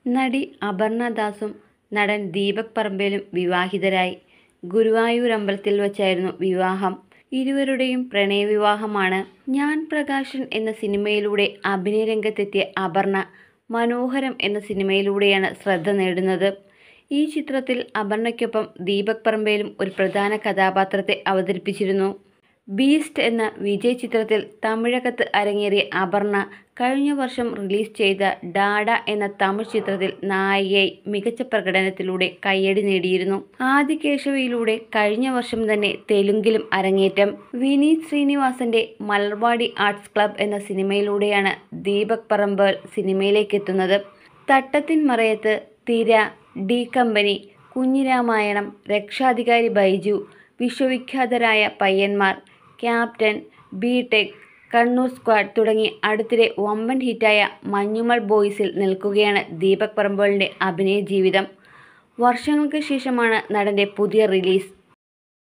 നടി അപർണ ദാസും നടൻ ദീപക് പറമ്പേലും വിവാഹിതരായി. ഗുരുവായൂർ അമ്പലത്തിൽ വച്ചായിരുന്നു വിവാഹം. ഇരുവരുടെയും പ്രണയവിവാഹമാണ്. ഞാൻ പ്രകാശൻ എന്ന സിനിമയിലൂടെ അഭിനയരംഗത്തെത്തിയ അപർണ മനോഹരം എന്ന സിനിമയിലൂടെയാണ് ശ്രദ്ധ നേടുന്നത്. ഈ ചിത്രത്തിൽ അപർണയ്ക്കൊപ്പം ദീപക് പറമ്പേലും ഒരു പ്രധാന കഥാപാത്രത്തെ അവതരിപ്പിച്ചിരുന്നു. ബീസ്റ്റ് എന്ന വിജയ് ചിത്രത്തിൽ തമിഴകത്ത് അരങ്ങേറിയ അപർണ കഴിഞ്ഞ വർഷം റിലീസ് ചെയ്ത ഡാഡ എന്ന തമിഴ് ചിത്രത്തിൽ നായികയായി മികച്ച പ്രകടനത്തിലൂടെ കയ്യടി നേടിയിരുന്നു. ആദികേശവയിലൂടെ കഴിഞ്ഞ വർഷം തന്നെ തെലുങ്കിലും അരങ്ങേറ്റം. വിനീത് ശ്രീനിവാസന്റെ മലർവാടി ആർട്സ് ക്ലബ് എന്ന സിനിമയിലൂടെയാണ് ദീപക് പറമ്പേൽ സിനിമയിലേക്കെത്തുന്നത്. തട്ടത്തിൻ മറയത്ത്, തിര, D company, Kunjiramayanam, Rakshadhikari Baiju, Vishwavikhyatharaya Payyanmar, captain, BTech, Kannur squad തുടങ്ങി അടുത്തിടെ വമ്പൻ ഹിറ്റായ മഞ്ഞുമൽ ബോയ്സിൽ നിൽക്കുകയാണ് ദീപക് പറമ്പേലിന്റെ അഭിനയ ജീവിതം. വർഷങ്ങൾക്ക് ശേഷമാണ് നടന്റെ പുതിയ റിലീസ്.